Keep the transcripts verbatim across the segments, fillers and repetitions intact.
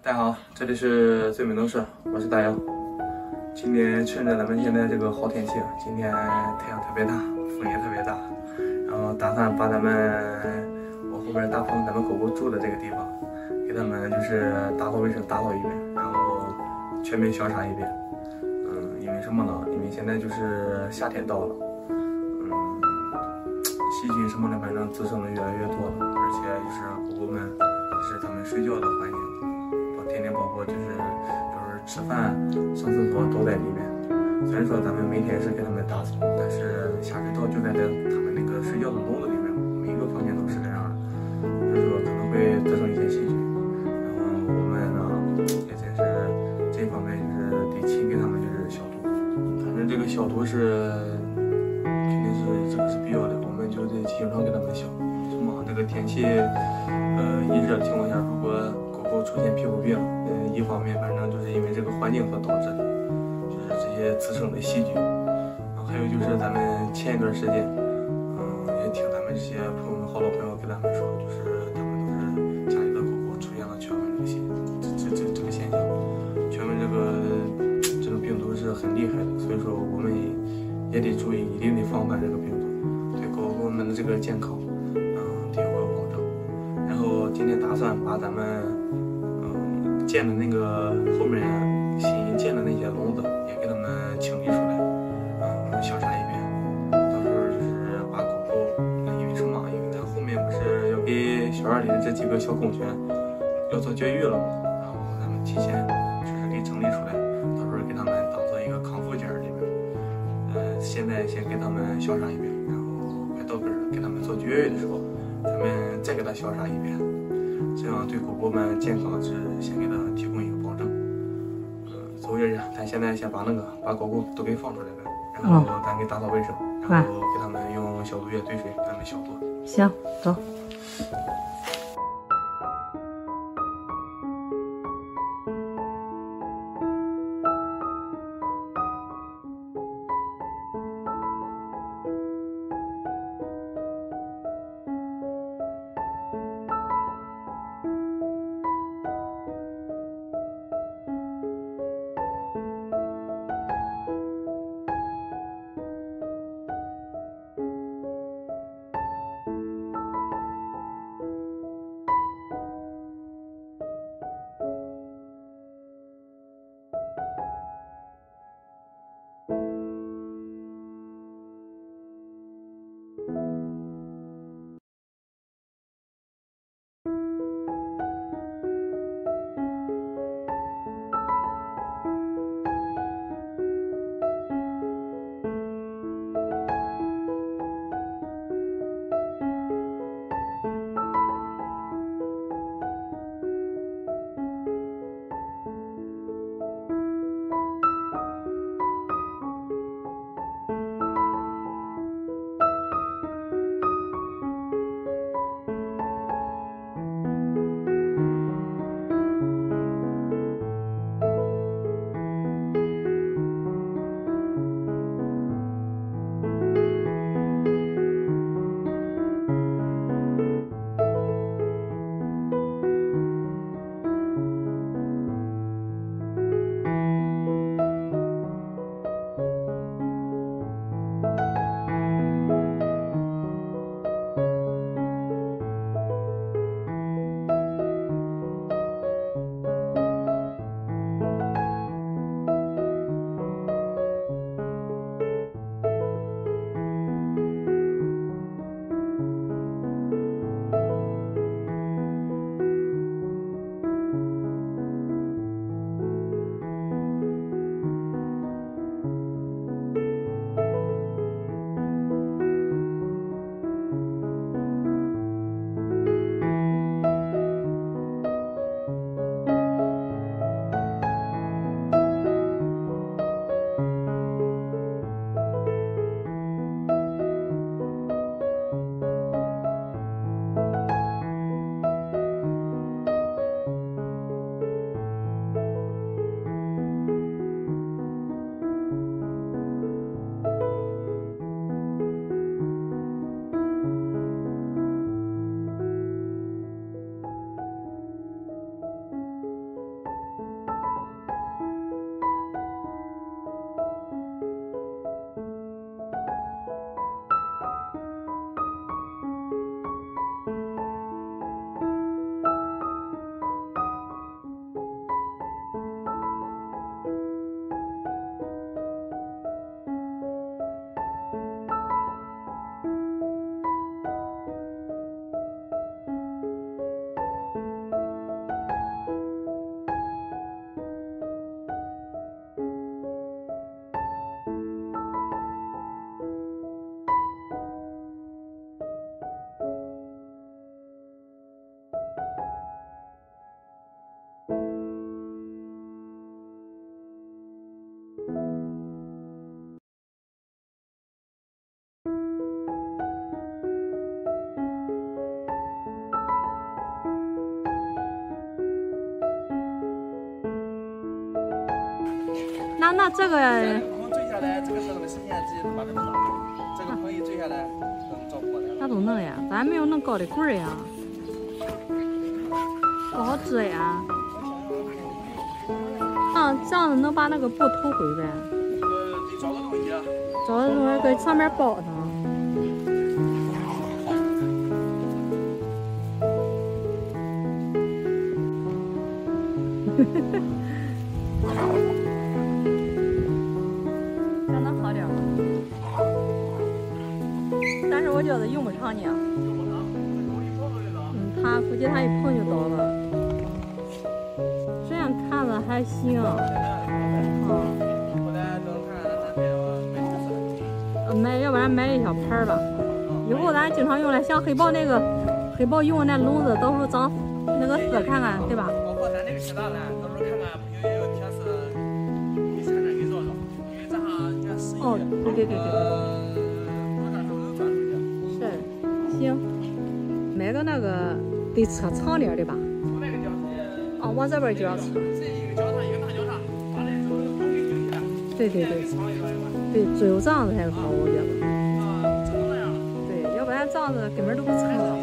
大家好，这里是最美农事，我是大姚。今天趁着咱们现在这个好天气啊，今天太阳特别大，风也特别大，然后打算把咱们我后边大棚咱们狗狗住的这个地方，给他们就是打扫卫生打扫一遍，然后全面消杀一遍。嗯，因为什么呢？因为现在就是夏天到了，嗯，细菌什么的反正滋生的越来越多了，而且就是狗狗们就是它们睡觉的环境。天天包括就是就是吃饭、上厕所都在里面。虽然说咱们每天是给他们打扫，但是下水道就在这他们那个睡觉的笼子里面，每一个房间都是这样的，就是说可能会滋生一些细菌。然后我们呢也真是这方面就是得勤给他们就是消毒。反正这个消毒是肯定是这个是必要的，我们就得经常给他们消。什么这个天气呃一热的情况下，如果出现皮肤病，嗯，一方面反正就是因为这个环境所导致的，就是这些滋生的细菌，然后还有就是咱们前一段时间，嗯，也听咱们这些朋友们、好多朋友跟咱们说，就是他们都是家里的狗狗出现了雀蚊这个现这这这这个现象，雀蚊这个这种病毒是很厉害的，所以说我们也得注意，一定得防范这个病毒，对狗狗们的这个健康，嗯，得有个保证。然后今天打算把咱们建的那个后面新建的那些笼子也给他们清理出来，嗯，消杀一遍。到时候就是把狗狗，因为什么？因为咱后面不是要给小院里的这几个小公犬要做绝育了嘛，然后咱们提前就是给整理出来，到时候给他们当做一个康复间里面。呃，现在先给他们消杀一遍，然后快到根儿给他们做绝育的时候，咱们再给它消杀一遍。这样对狗狗们健康是先给它提供一个保证。嗯，走月日，咱现在先把那个把狗狗都给放出来了，然后咱给打扫卫生，然后给他们用消毒液兑水给他们消毒。 行，走。 那那这个。 棚坠下来，这个是那个实验直接把这个拿这个棚一坠下来，能照过来。 那都能呀，咱没有那高的棍儿呀，不好支呀。啊，这样子能把那个布偷回呗？ 呃，得找个东西啊。 找个东西搁上面包上。这能好点吗？但是我觉得用不长呢。 用不长，容易碰就倒。 嗯，它估计它一碰就倒了。这样看着还行。嗯。 后来等看咱买买啥色？ 呃，买，要不然买一小盘儿吧。以后咱经常用来，像黑豹那个黑豹用的那笼子，到时候长那个丝看看，对吧？ 包括咱这个铁栅栏，到时候看看不行也有铁丝，给前面给绕绕，因为咱哈你看十一， 哦，对对对对对。 多转手能转出去。 是，行，买个那个得车长点的吧？ 从那个角哦，往这边就要车。 这一个脚上一个大脚上，把那手都给顶起来。 对对对。对，只有这样子才好，我觉得。 啊，只能那样。 对，要不然这样子根本都不成了。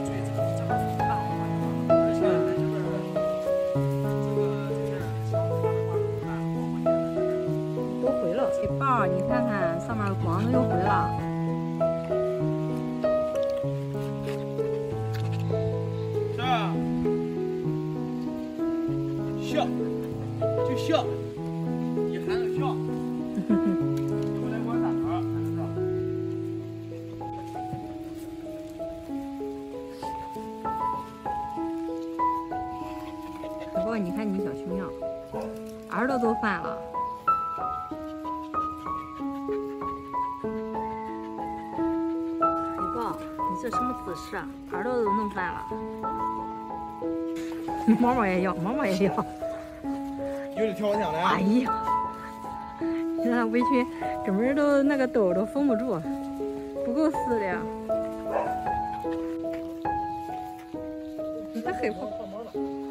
都回了，这包你看看上面光子又回了。 是啊。笑，就笑，你喊着笑。回来给我打头，喊着笑。 不过你看你小熊样，耳朵都翻了。黑豹，你这什么姿势啊？耳朵都弄翻了。毛毛也要，毛毛也要。 有的跳我墙来。 哎呀，你看围裙根本都那个兜都封不住，不够撕的呀。你看黑豹。